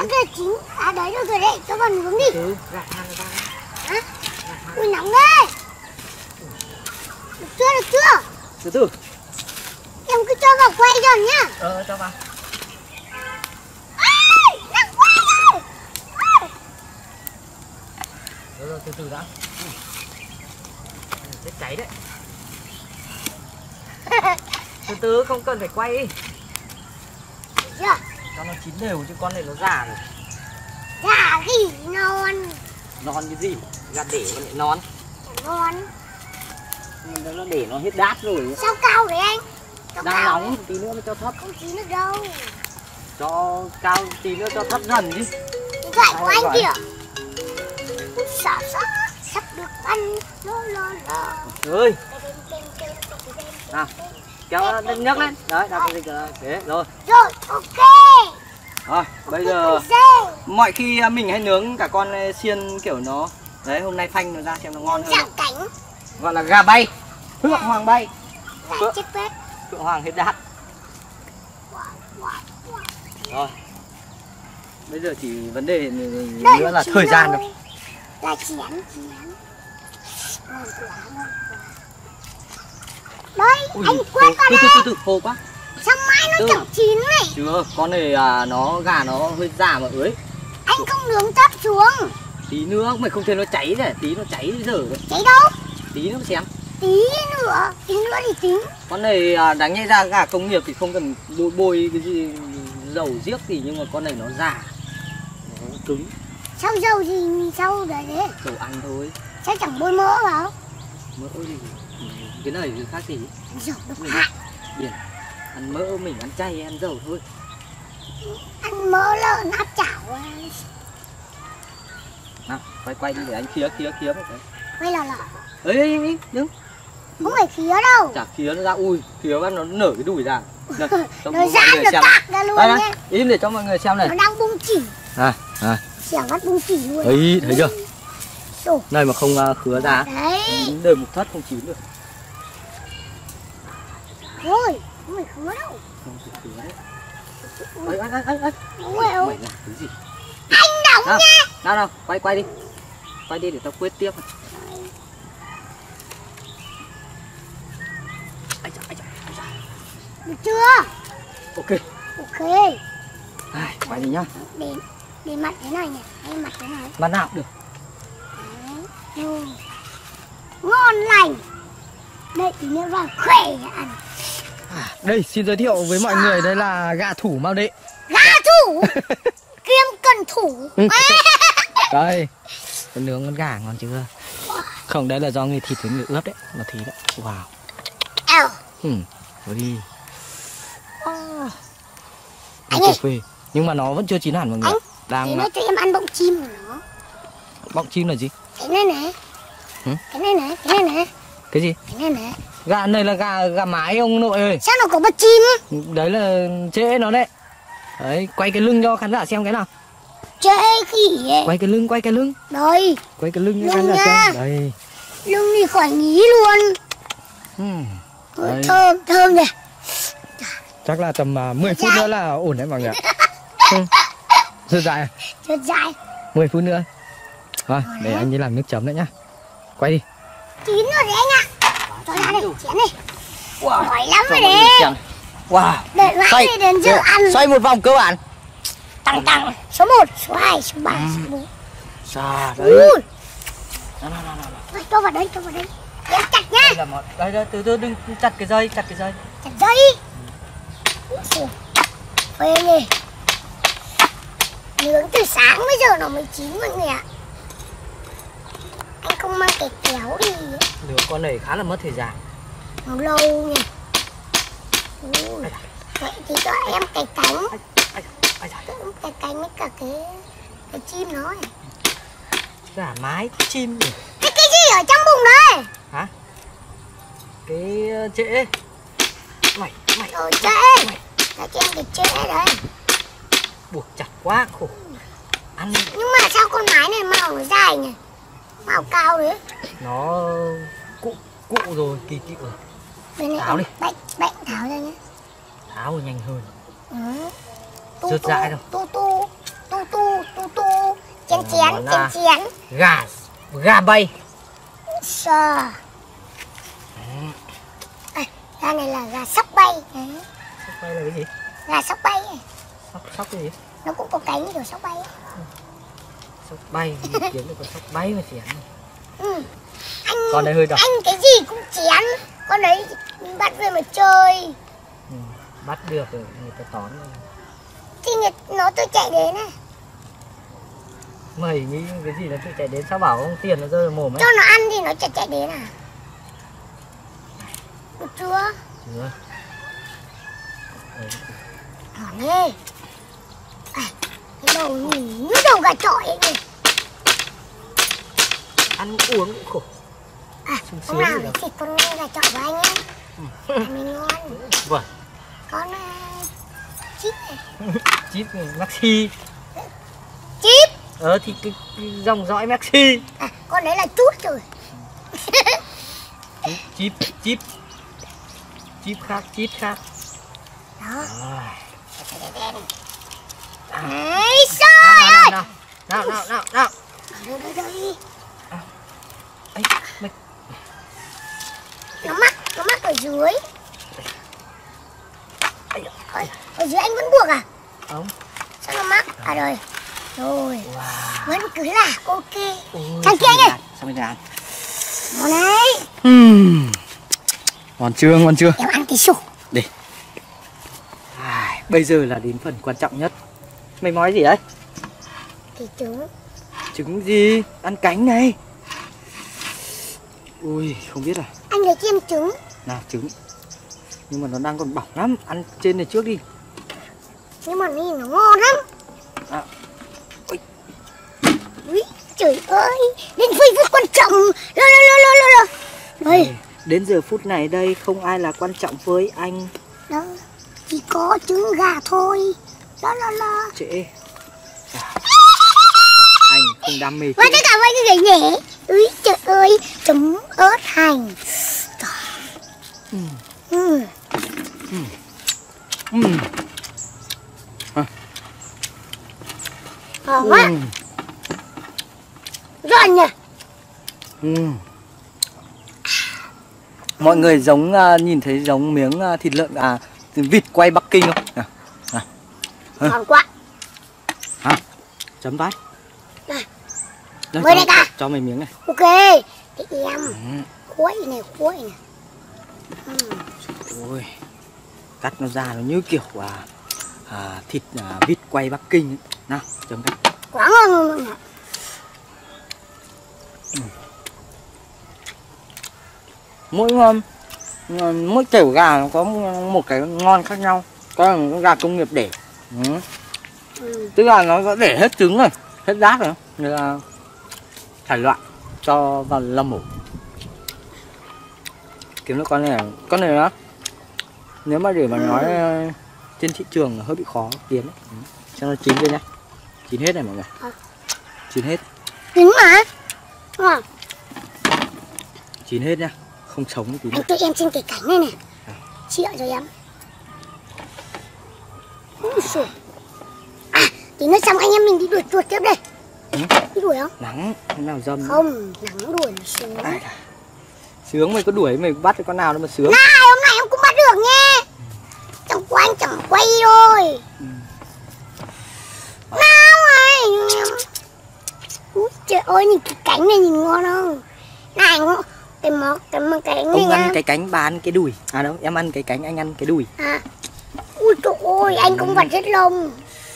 Chắc là chín. À đấy được rồi đấy, cho vào nướng đi. Từ gạt hàng ra. Hả? Ui nóng đấy. Được chưa, được chưa? Từ từ. Em cứ cho vào quay rồi nhá. Cho vào. Nóng quá rồi. Rồi, từ từ đã. Chết cháy đấy. Từ từ không cần phải quay. Được chưa? Cho nó chín đều chứ con này nó già rồi. Già gì non. Non cái gì? Gạt để mà lại non. Ngon. Nhưng nó để nó hết đát rồi. Sao cao đấy anh? Sao Đang cao nóng đấy? tí nữa mới cho thấp. Không chín được đâu. Cho cao tí nữa cho thấp dần chứ. Điện thoại của anh kìa. Sợ sắp được ăn. Lo. Ơi. Nào. Kéo nhấc lên. Đấy, đặt cái gì kìa. Thế rồi. Rồi, ok. Rồi, bây giờ mọi khi mình hay nướng cả con xiên kiểu nó. Đấy, hôm nay phanh nó ra xem nó ngon hơn. Dạng cảnh. Gọi là gà bay. Phượng hoàng bay. Gà chết bếp. Phượng hoàng hết đát. Rồi. Bây giờ chỉ vấn đề nữa là thời gian thôi. Là chén. Ngon quá. Đấy, Ui, anh quên con này. từ khô quá. Sao mai nó chẳng chín này? Chưa, con này nó gà nó hơi già mà ưới. Anh không nướng thấp xuống. Tí nữa mày không thấy nó cháy này, tí nó cháy dở đấy. Cháy đâu? Tí nữa xem. Tí nữa thì tính. Con này đáng nhẽ ra gà công nghiệp thì không cần bôi cái gì dầu giết gì, nhưng mà con này nó già, nó cứng. Sao dầu gì sao đấy thế? Dầu ăn thôi. Sao chẳng bôi mỡ vào? Mỡ gì? Cái này thì khác gì? Dầu độc hại. Biển ăn mỡ, mình ăn chay ăn dầu thôi. Ăn mỡ lợn áp chảo. Nào, quay đi để anh khía một cái. Quay là Ấy, đứng. Không phải khía đâu. Chả khía nó ra, ui, khía bắt nó nở cái đùi ra. Đây, nó ra nó tạc ra luôn đây, nhé. im để cho mọi người xem này. Nó đang bung chỉ. Này. Xẻo mắt bung chỉ luôn. Đấy, thấy chưa? Đồ. Này mà không khứa ra. Đấy. Đời mục thất không chín được. Thôi, không phải khứa đâu. Không phải khứa đấy. Ấy. Đúng rồi không? Mày làm cái gì? Anh đóng nha. Nào, quay đi. Quay đi để tao quyết tiếp. Được chưa? Ok. Quay đi nhá. Để mặt thế này nhỉ? Hay mặt thế này? Mặt nào cũng được. Đấy. Ngon lành. Đây tí nữa vào khỏe ăn. Đây, xin giới thiệu với mọi người, đây là gà thủ Mao Đệ. Gà thủ. Kiêm cần thủ. Đây, con nướng con gà ngon chưa? Không, đấy là do người thịt với người ướp đấy, nó thịt đấy. Wow. Rồi đi. Anh ơi. Phê. Nhưng mà nó vẫn chưa chín hẳn mọi người. Anh, đang nó cho em ăn bọng chim của nó. Bọng chim là gì? Cái này này. Cái này này. Cái gì? Cái này này. Gà này là gà mái ông nội ơi. Sao nó có bọng chim? Đấy là trễ nó đấy. Đấy, quay cái lưng cho khán giả xem cái nào. Trễ khỉ ấy. Quay cái lưng. Đây. Quay cái lưng cho khán Lưng giả nha. xem. Đây. Lưng thì khỏi nghĩ luôn. Thơm nhỉ. Chắc là tầm 10 phút nữa là ổn đấy mọi người. Rất dài. 10 phút nữa. Rồi, để anh đi làm nước chấm đấy nhá. Quay đi. Chín rồi đấy anh ạ. Cho ra đây, chén này. Wow. Giỏi lắm rồi đấy. Wow. Đợi mãi để đến giờ ăn. Xoay một vòng cơ bản. Tăng. Số 1, số 2, số 3, số 4. Xa đấy. Nào. Cho vào đây. Em chặt nhá. Đây, từ đừng chặt cái dây. Chặt dây. Phê nhỉ. Nướng từ sáng bây giờ nó mới chín mọi người ạ. Anh không mang cái kéo đi. Nướng con này khá là mất thời gian. Nó lâu nhỉ. Vậy thì cho em cái cánh. Cái cánh với cả cái chim nó ấy. Gà mái chim nhỉ? Cái gì ở trong bụng đấy? Hả? Cái trễ. Mày. Trễ. Cho em cái trễ đấy. Buộc chặt quá khổ. Ăn. Nhưng mà sao con mái này màu nó dài nhỉ? Màu cao đấy. Nó cụ rồi, kỳ rồi. Tháo đi. Bệnh tháo ra nhé. Tháo nhanh hơn. Tu Rớt dại đâu. Tu là chén. gà bay. Sờ. Gà này là gà sóc bay. Sóc bay là cái gì? Gà sóc bay. Sóc cái gì? Nó cũng có cánh như kiểu sóc bay. Sóc bay, kiếm được con sóc bay mà chén. Anh, con này hơi đỏ. Anh cái gì cũng chén. Con đấy mình bắt về mà chơi. Bắt được rồi người ta tóm rồi. Thì nó tôi chạy đến này. Mày nghĩ cái gì là tôi chạy đến, sao bảo không tiền nó rơi vào mồm ấy. Cho nó ăn thì nó chạy đến à? Được chưa? Chưa. Hỏi đi. Cái đầu nhìn như đầu gà chọi ấy nhỉ. Ăn uống cũng khổ. Hôm nào để thịt con gà chọi của anh ấy. Mình ngon. Vâng. Con chip này. Chip Maxi. Chip. Thì cái dòng dõi Maxi. Con đấy là chút rồi. Chip khác. Đó. Rồi. Ấy trời ơi. Nào. Đây. Ấy, mày... Nó mắc ở dưới. Ở dưới anh vẫn buộc à? Không. Sao nó mắc? À rồi. Rồi. Wow. Vẫn cứ là ok. Thằng kia nhỉ? Sao bây giờ ăn? Ngon đấy. Ngon chưa? Em ăn tí sủ. Đi. Bây giờ là đến phần quan trọng nhất. Mày nói gì đấy? Thì trứng. Trứng gì? Ăn cánh này. Ui, không biết à. Anh lấy cho em trứng. Nào, trứng. Nhưng mà nó đang còn bỏng lắm. Ăn trên này trước đi. Nhưng mà nhìn nó ngon lắm. Ui, trời ơi. Đến phút quan trọng. Lơ. Đây. Đến giờ phút này đây không ai là quan trọng với anh. Đó. Chỉ có trứng gà thôi. Lơ. Trễ. Anh không đam mê. Và tất cả mọi người nhé. Úi trời ơi. Chấm ớt hành. Ngon quá. Giòn nhỉ. Mọi người giống nhìn thấy giống miếng thịt lợn vịt quay Bắc Kinh không? Ngon quá. Chấm vai. Mời đại ca. Cho mày miếng này. Ok. Thì em khuấy này. Ôi, cắt nó ra nó như kiểu thịt vịt quay Bắc Kinh ấy. Nào, chấm cái. Quá ngon luôn. Mỗi kiểu gà nó có một cái ngon khác nhau. Có là gà công nghiệp để. Tức là nó đã để hết trứng rồi, hết rác rồi. Nên là thải loại cho vào lâm mổ. Kiếm được con này đó. Nếu mà để mà nói trên thị trường là hơi bị khó kiếm đấy. Cho nó chín lên nhá. Chín hết này mọi người. Chín hết. Chín mà. Chín hết nhá. Không sống tí nữa. Anh cho em xin cái cánh này này. Chịu cho em. Tí nữa xong anh em mình đi đuổi chuột tiếp đây. Đi đuổi không? Nắng, nào dâm. Không, nắng đuổi nó sướng. Sướng mày có đuổi mày bắt được con nào đâu mà sướng. Này, hôm nay em cũng bắt được nha. Chẳng quay thôi. Nào này. Úi trời ơi, nhìn cái cánh này nhìn ngon không? Này, cái cánh này ông nha. ăn cái cánh bà ăn cái đùi. Đâu, em ăn cái cánh anh ăn cái đùi. Ui trời ơi, anh cũng vặt hết lông.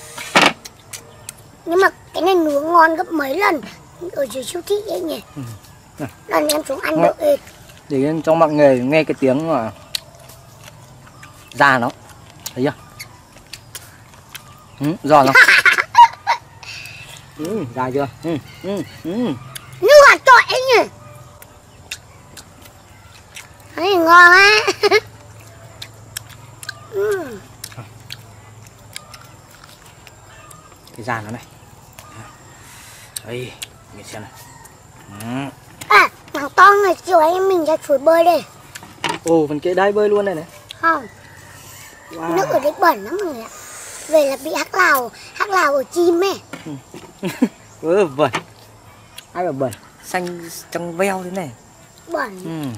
Nhưng mà cái này nướng ngon gấp mấy lần ở dưới siêu thị ấy nhỉ. Lần em xuống ăn được ếch. Để cho mọi người nghe cái tiếng mà da nó. Thấy chưa? Giòn không? Da chưa? Như hạt trọi ấy nhỉ. Thấy ngon á. Cái da nó này. Đây, mình xem này. Thằng to ngày chiều anh em mình ra suối bơi đây. Ồ, phần kệ đáy bơi luôn này này. Không. Nước ở đấy bẩn lắm mọi người ạ. Về là bị hắc lào ở chim ấy. Vâng. Ai bảo bẩn, xanh trong veo thế này. Bẩn.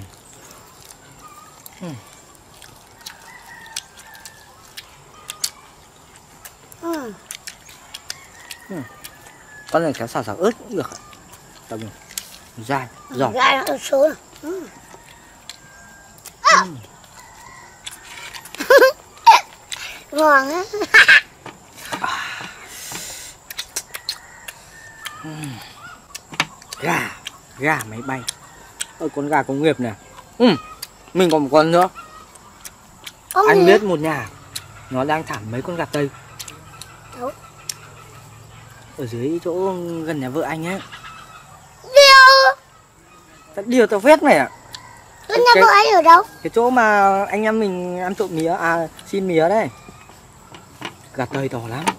Con này kéo xào ớt cũng được. Tầm dai, giòn. Dai nó số. Ngon á. Gà máy bay. Ôi, con gà công nghiệp này. Mình còn một con nữa. Anh biết một nhà nó đang thả mấy con gà Tây. Đâu? Ở dưới chỗ gần nhà vợ anh ấy. Điều tao vét mày ạ. Gần nhà vợ anh ở đâu? Cái chỗ mà anh em mình ăn trộm mía, xin mía đấy. Gà Tây to lắm.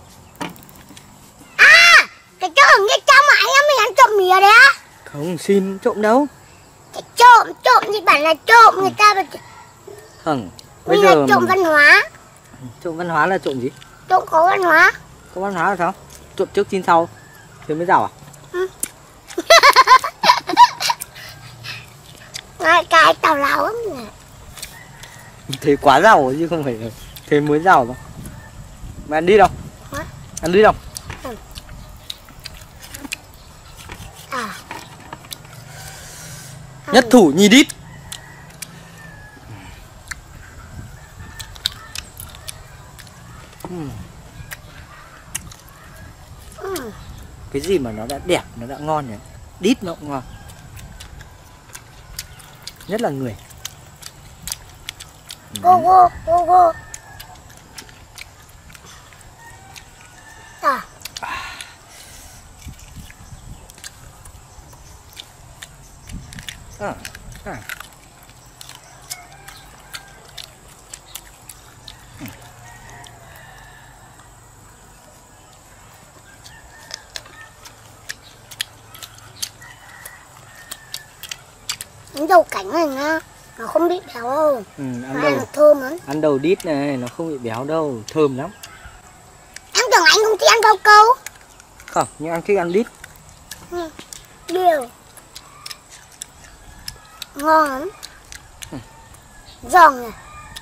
Cái chỗ ở nghĩa trang mà anh em mình ăn trộm mía đấy á? Không, xin trộm đâu. Cái trộm thì bảo là trộm, người ta bảo Không, bây mình giờ là trộm văn hóa. Trộm văn hóa là trộm gì? Trộm có văn hóa. Có văn hóa là sao? Trộm trước xin sau thế mới giàu à? Cái tào lao lắm nè. Thế quá giàu chứ không phải thế mới giàu đâu. Mày ăn đi đâu? Hả? Ăn đi đâu? Nhất thủ nhì đít. Cái gì mà nó đã đẹp, nó đã ngon nhỉ? Đít nó cũng ngon. Nhất là người. Go. Ăn đầu cánh này nha, nó không bị béo đâu. Ăn đầu thơm lắm. Ăn đầu đít này nó không bị béo đâu, thơm lắm. Em tưởng anh không thích ăn rau câu. Không, nhưng anh thích ăn đít. Điều ngon lắm. Giòn này.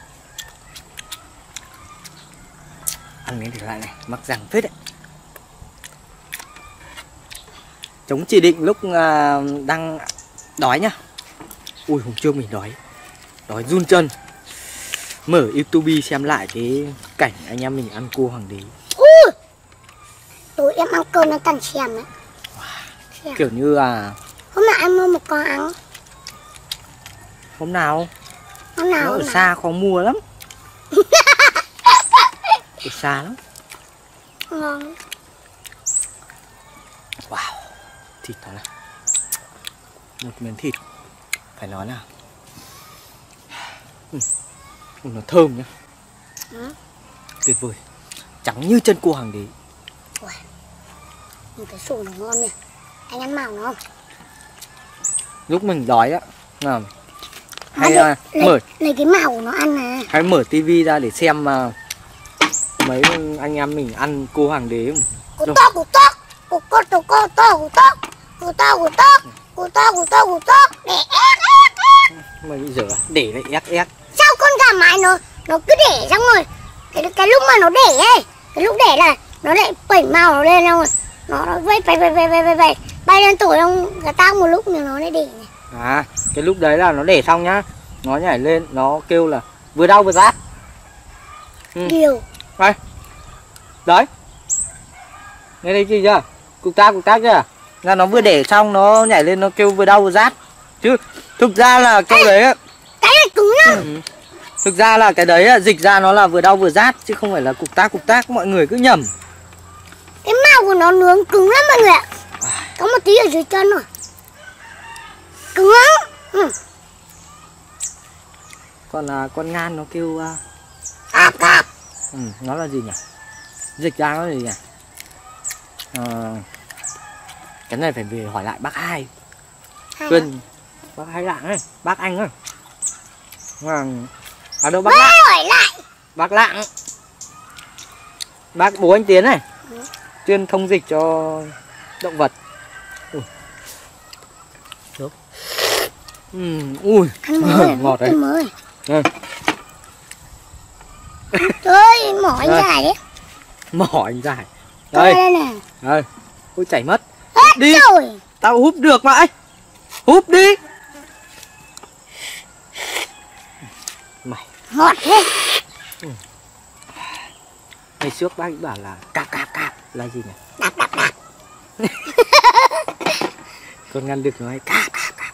Ăn miếng thịt lại này, mắc răng phết đấy. Chống chỉ định lúc đang đói nhá. Ui, hôm trước mình đói run chân. Mở YouTube xem lại cái cảnh anh em mình ăn cua hoàng đế. Tối em ăn cơm nó toàn xem đấy. Kiểu như là hôm nào anh mua một con ăn. Hôm nào? Nó ở xa khó mua lắm. Ở xa lắm. Ngon. Wow, thịt đó này. Một miếng thịt phải nói là nó thơm nhá. Tuyệt vời. Trắng như chân cua hoàng đế. Cái sủi nó ngon nè. Anh ăn màu nó không? Lúc mình đói á, hay lấy cái màu của nó ăn nè. Hay mở tivi ra để xem mấy anh em mình ăn cua hoàng đế. Củ tóc. Mà bây giờ để lại ép. Sao con gà mái nó cứ để xong rồi cái lúc mà nó để ấy, cái lúc để là nó lại phẩy màu nó lên xong rồi nó vây bay lên tuổi không gà tao một lúc nữa nó lại để này. Cái lúc đấy là nó để xong nhá, nó nhảy lên nó kêu là vừa đau vừa rát. Điều đây đấy, nghe thấy chưa? Cục tác chưa? Là nó vừa để xong nó nhảy lên nó kêu vừa đau vừa rát. Chứ thực ra là cái đấy á, cái này cứng lắm. Thực ra là cái đấy dịch ra nó là vừa đau vừa rát chứ không phải là cục tác, mọi người cứ nhầm. Cái màu của nó nướng cứng lắm mọi người ạ. Có một tí ở dưới chân rồi. Cứng lắm. Còn con ngan nó kêu cạp. nó là gì nhỉ? Dịch ra nó là gì nhỉ? Cái này phải về hỏi lại bác Hai. Quên bác Hai Lạng ấy, bác Anh ấy. Đâu bác Lạng. Hỏi lại. Bác Lạng. Bác bố anh Tiến này. Chuyên thông dịch cho động vật. Ui. Ăn mới. Ngọt đấy. Ăn mới. Ừ. Trời ơi, mỏ anh Đây. dài đấy. Mỏ anh dài. Đây Đây. nè. Đây. Ôi chảy mất. Hết Đi. rồi. Tao húp được mà ấy. Húp đi. Mày. Ngọt thế. Ngày trước bác ấy bảo là cạp là gì nhỉ? Đạp. Con ngăn được nói cạp.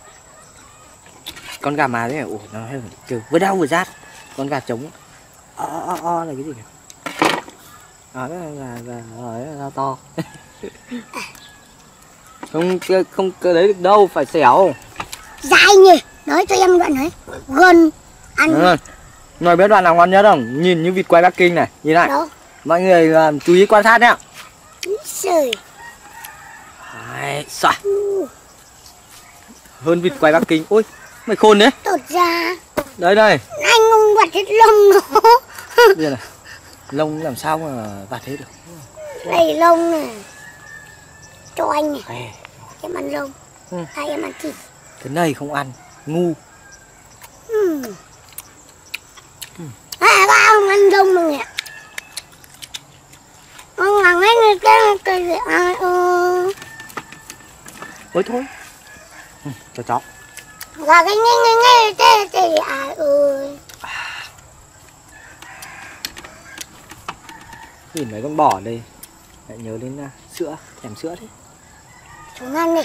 Con gà mà đấy, ủa nó kiểu vừa đau vừa rát. Con gà trống là cái gì nhỉ? Đó là to. không cơ đấy được đâu, phải xẻo. Dài nhỉ. Nói cho em đoạn đấy. Gần ăn. Nói biết đoạn nào ngon nhất không? Nhìn như vịt quay Bắc Kinh này, nhìn này. Đó. Mọi người chú ý quan sát nhá. Trời. Đấy, xoa. Hơn vịt quay Bắc Kinh. Ôi, mày khôn đấy. Tột ra. Đây. Anh không vặt hết lông nó. Đây này. Lông làm sao mà vặt hết được. Đây lông này. Cho anh này. Ê, Em ăn lông. Hai em ăn thịt. cái này không ăn, ngu. Ba không ăn lông đâu nhỉ. Ông ăn hết cái gì ai ơ. Ôi thôi. Cho chó. Và cái nghe thế ai ơi. Nhìn mấy con bò ở đây lại nhớ đến sữa, thèm sữa thế. Chúng ăn đi.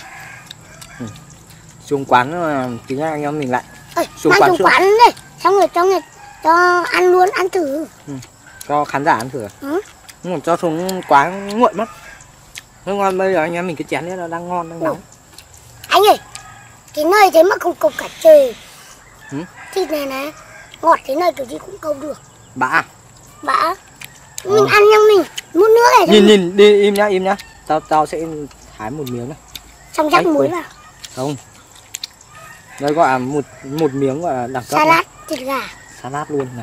Xuống quán tí nha anh em mình lại. Xuống quán đi. Xong rồi cho ăn luôn, ăn thử. Cho khán giả ăn thử. Nhưng mà cho xuống quán nguội mất. Thế ngon, bây giờ anh em mình cái chén đấy nó đang ngon, đang nóng. Anh ơi, cái này thế mà không câu cả trời. Thịt này này, ngọt thế này kiểu gì cũng câu được. Bã. Mình ăn nhưng mình muốn nữa này. Nhìn đi, im nhá. Tao sẽ thái một miếng này. Xong rắc muối vào. Không. Đây gọi là một miếng gọi là đẳng cấp. Salad thịt gà. Salad luôn này.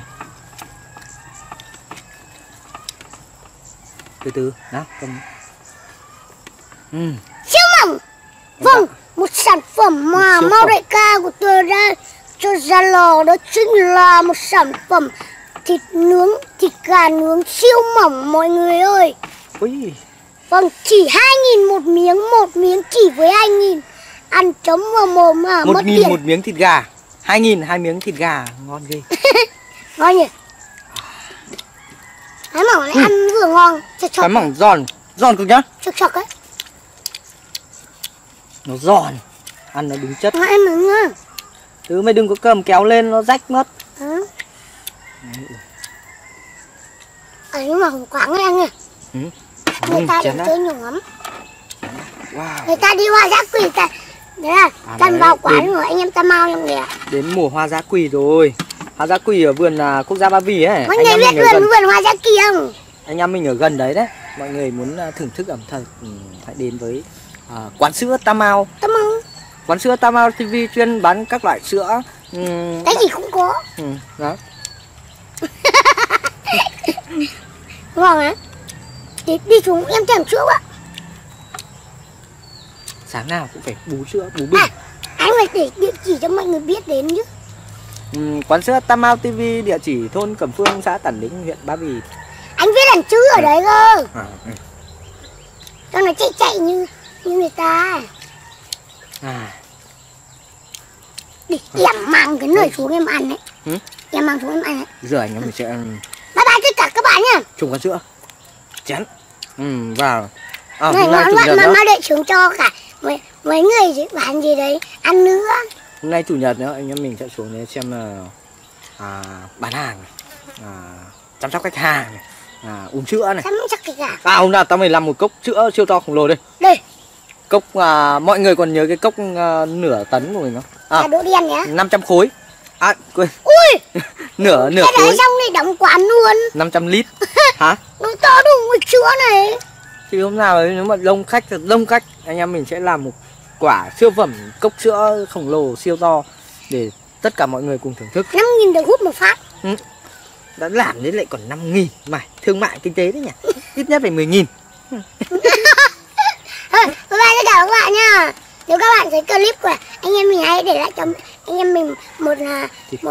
Từ nào cầm. Siêu mỏng. Vâng, một sản phẩm mà Mau Đại Ca của tôi ra cho ra lò, đó chính là một sản phẩm thịt nướng, thịt gà nướng siêu mỏng mọi người ơi. Ui. Vâng, chỉ 2.000 một miếng chỉ với 2.000. Ăn chấm vào mồm mà mất tiền. 1.000 một miếng thịt gà. 2.000 hai miếng thịt gà, ngon ghê. Ngon nhỉ? Cái mỏng này ăn vừa ngon, chật. Cái mỏng giòn cực nhá. Chật ấy. Nó giòn, ăn nó đúng chất. Nó ăn mừng nhá. Thứ mày đừng có cầm kéo lên nó rách mất. Nhưng mà không quáng ấy anh ơi. Người ta đừng chơi nhiều lắm. Wow. Người ta đi hoa giã quỷ ta. Đấy là cần vào quán rồi anh em ta mau trong kìa. Đến mùa hoa giã quỳ rồi. Hoa giã quỳ ở vườn quốc gia Ba Vì ấy. Mọi người biết vườn hoa giã quỳ không? Anh em mình ở gần đấy đấy. Mọi người muốn thưởng thức ẩm thực hãy đến với quán sữa Tam Mau. Quán sữa Tam Mau TV chuyên bán các loại sữa. Cái gì cũng có. Đó. Ngon hả? Đi xuống em thèm sữa quá. Sáng nào cũng phải bú sữa, bú bình. Anh phải để địa chỉ cho mọi người biết đến chứ. Quán sữa Tam Mau TV, địa chỉ thôn Cẩm Phương, xã Tản Lĩnh, huyện Ba Vì. Anh viết đằng chữ ở đấy cơ. Cho nó chạy như người ta. Đi, em mang cái nồi xuống em ăn đấy. Em mang xuống em ăn đấy. Giờ anh em mình sẽ Bye bye tất cả các bạn nha. chung quán sữa. Chén. Vào. Này ngon mà đệ xuống cho cả mấy người bán gì đấy ăn nữa. Hôm nay chủ nhật nữa anh em mình sẽ xuống để xem bán hàng, chăm sóc khách hàng, uống sữa này. Chăm sóc cái cả. Hôm nào tao mày làm một cốc sữa siêu to khổng lồ đây. Đây. Cốc mọi người còn nhớ cái cốc nửa tấn của mình không? Đỗ đen nhá. 500 khối. Quên. Ui. nửa cái khối. đấy xong thì đóng quán luôn. 500 lít. Hả? Nó to đủ một sữa này. Thì hôm nào nếu mà đông khách anh em mình sẽ làm một quả siêu phẩm cốc sữa khổng lồ siêu to để tất cả mọi người cùng thưởng thức. 5.000 được hút một phát. Đã làm đến lại còn 5.000. Mày thương mại kinh tế đấy nhỉ. Ít nhất phải 10.000. Thôi, bye bye tất cả các bạn nha. Nếu các bạn thấy clip của anh em mình hãy để lại cho anh em mình một like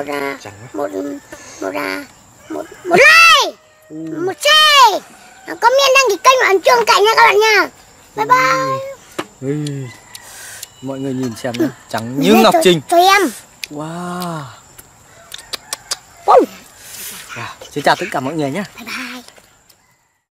một share, comment đăng ký kênh của anh Trương Cảnh nha các bạn nha. Bye bye. Mọi người nhìn xem nhé, trắng như ngọc trinh. Cho em. Wow. Xin chào tất cả mọi người nhé. Bye bye.